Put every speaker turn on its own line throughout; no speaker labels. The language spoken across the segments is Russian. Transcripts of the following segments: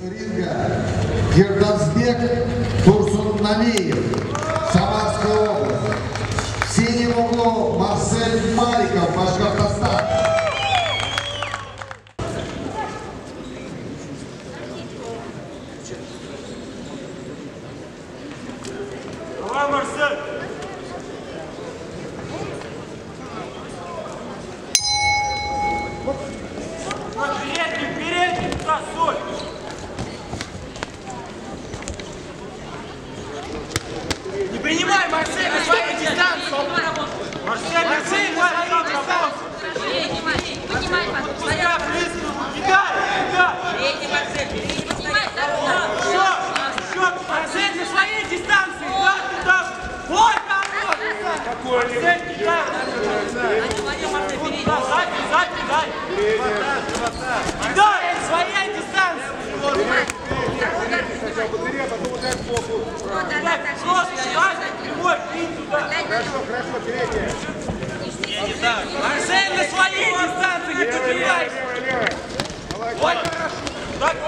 ринга Ердазбек Турсунналиев, Самарская область. В синем углу Марсель Маликов, Башкортостан.
Давай, Марсель! Передний, туда, соль! Не принимай, Марсель, на свою дистанцию! Марсель, на свою дистанцию!
Поднимай,
Пускай близко! Кидай!
Передний, Марсель, поднимай,
Счет, Марсель, на своей дистанции! Да, бой, хорош! Марсель, кидай! Сзади, дай! Кидай, своей дистанции! Просто сзади, прямой, клин туда!
Хорошо, передняя.
Марсель, на своей дистанции, не подбивайся! Вот, так,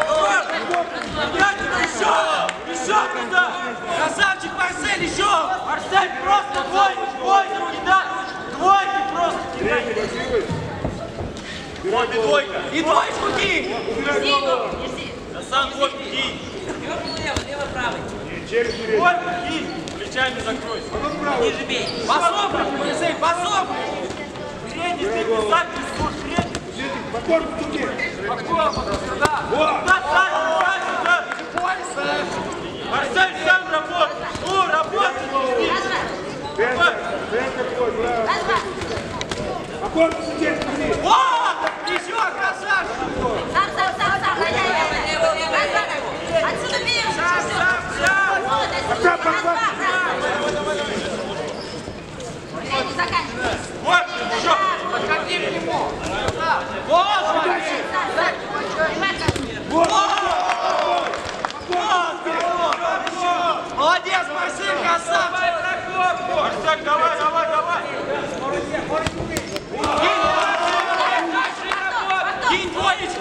еще туда! Красавчик Марсель, еще! Марсель, просто двойки кидай! Двойки просто кидай! Вот и двойка! И двоечку кинь! Да сам вот кинь!
лево, правый.
Двойку кинь! Плечами закройся!
Ниже бей.
Пособрай, Марсель, пособрай! Передний, ты писать не слушай, передний! По корпусу да! Да, Марсель, сам работай! Ну, работай!
По корпусу теперь, смотри!
Вот! Еще красавчик!
Сам, лево. Отсюда бей. Не заканчивай.
Вот, еще! Подходи к нему! Вот! Молодец, Марсель, красавчик! Марсель, давай! Кинь двоечку!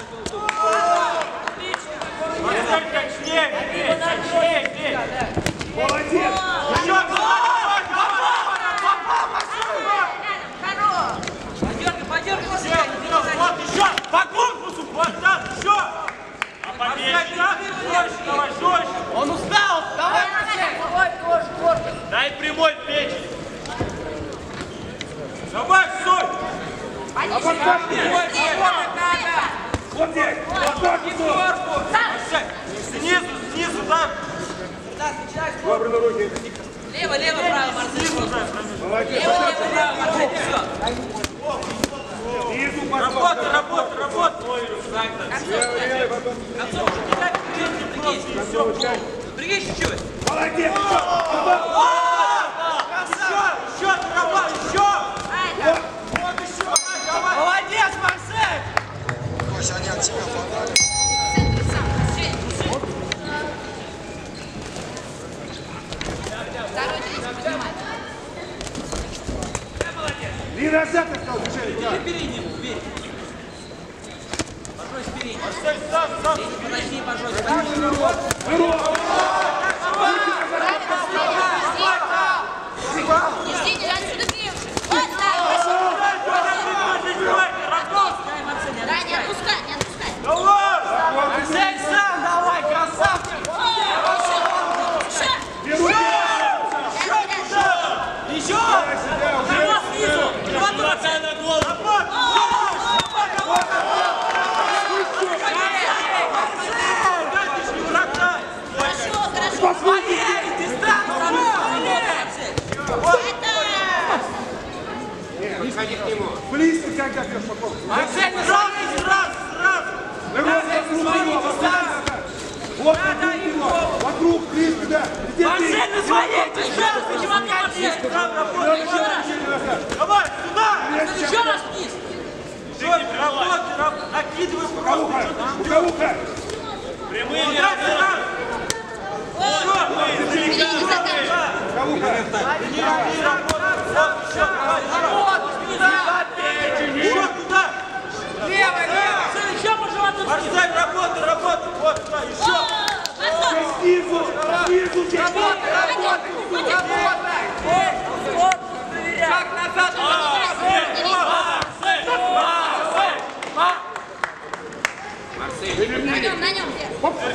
Марсель, точнее, бей!
Молодец!
Еще, давай! Попал, Марсель!
Подергай себя.
Вот еще! По корпусу! Вот так, еще! Давай, жестче! Он устал! Давай, Марсель! Дай прямой в печень! Добавь соль!
Вот здесь! По корпусу!
Снизу, да!
Добрый на руки!
Лево, право, Марсель.
Снизу, да!
Молодец!
Лево, право, Марсель. Все.
Снизу,
Работай!
левый, потом...
Прыгай чуть-чуть.
Молодец!
Еще! Молодец, Марсель!
Пусть они от себя подали.
Центр сам. Жень. Второй третий поднимай.
И назад остался движение!
Передний, бей. Пожой спереди.
Марсель, сам!
Подожди, пожой. Не жди, не отсюда бей уже. Вот так. Да, не отпускай.
Марсель, сам давай, красавчик! Еще! Снизу! Хватай на голову!
Хорошо.
Близко, когда ты спокойно.
Марсель, раз!
Вот вокруг, близко, да.
Марсель, на своей дистанции! Давай, сюда!
Еще раз вниз.
Работай, накидывай
Рукавуха,
просто!
рукавуха.
Прямые Еще туда! Лево! Еще по животу! Марсель, работай! Вот!
снизу! Снизу!
Работай! Шаг назад!
На нем, где?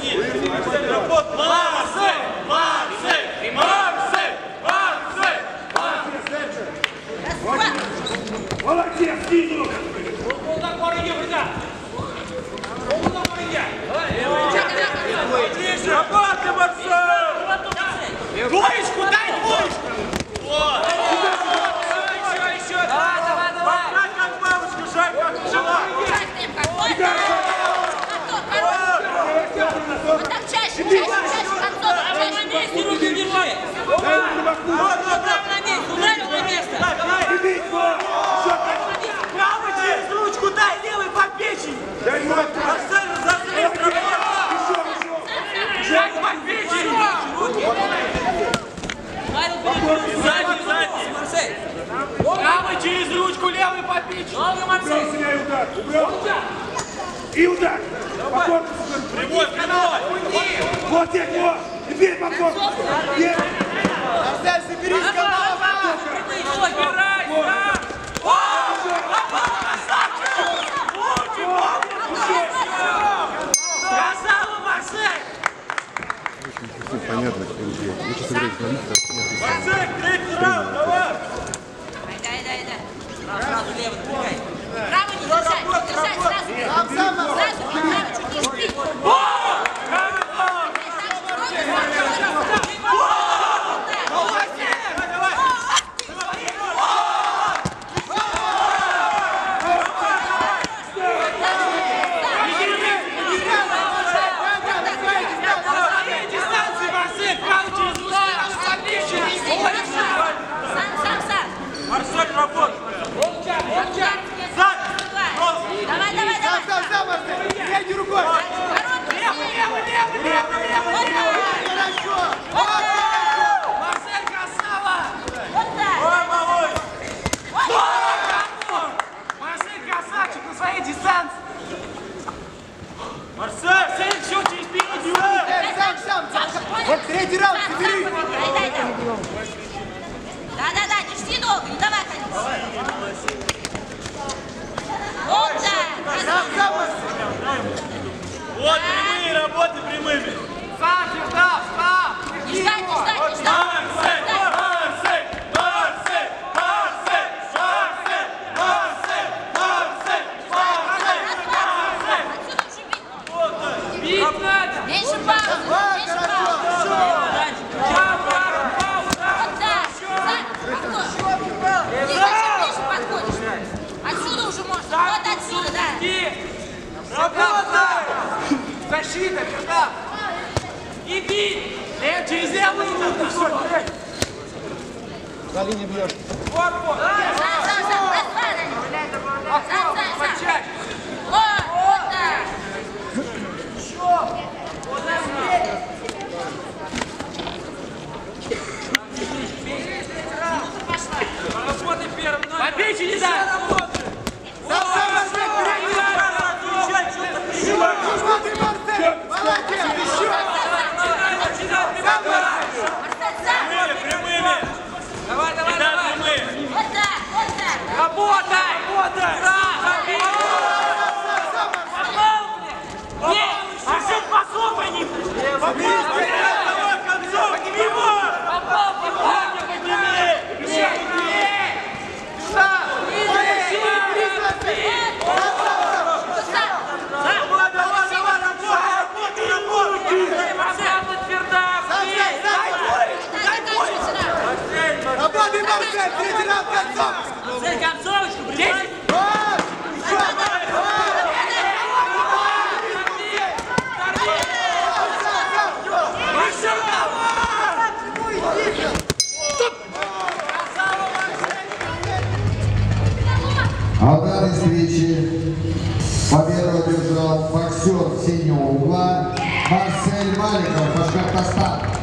Молодец, снизу!
Работай, Марсель! Двоечку, дай двоечку! Вот! Еще! Давай! Марсель, как бабушка, шаг как пчела!
Вот так чаще, концов,
На месте руки держи!
Дай ему на боку!
На месте, ударил на место!
Бить его!
Правый через ручку дай, левый по печени!
Дай ему!
Марсель, разозли! Шаг по печени! Сзади, Марсель! Правый через ручку, левый по печени!
Убрал себя и удар! Убрал! И удар! По корпусу!
Прямой!
Вот здесь, вот! Теперь по корпусу! Есть!
Марсель, соберись, голова! Красава, Марсель!
Понятно, что он делает. Вы сейчас играете на лифте.
Марсель, третий раунд, давай!
Дай.
Сразу левый, напрягай.
Право не держать, сразу. Сразу, право чуть не спи.
Марсель, работай!
Давай.
Средней рукой!
Марсель, красава!
Вот так.
Ой, малой! Марсель, красавчик на своей дистанции! Марсель, еще через переднюю!
Вот третий раунд, собери. Дай. Да, не жди долго, не давай ходить. Вот так.
Вот прямые, работай прямыми! Сам,
Не ждать. Отсюда уже видно. Меньше паузы. Вот так. Ты зачем ближе подходишь? Отсюда уже можно. Вот отсюда, да.
Работай! Защита, перда! Иди! Через левую руку!
За линию бьешь.
Вот!
Почаще. Вот так.
Работай первым! По печени, да! Давай!
Вот так.
Работай! Марсель, посопай! Давай, концов! Его!
Работай, Марсель! Третий раунд, концовочку!
Цель концовочку, блядь!
А в данной встрече победу одержал боксер синего угла Марсель Маликов, Башкортостан.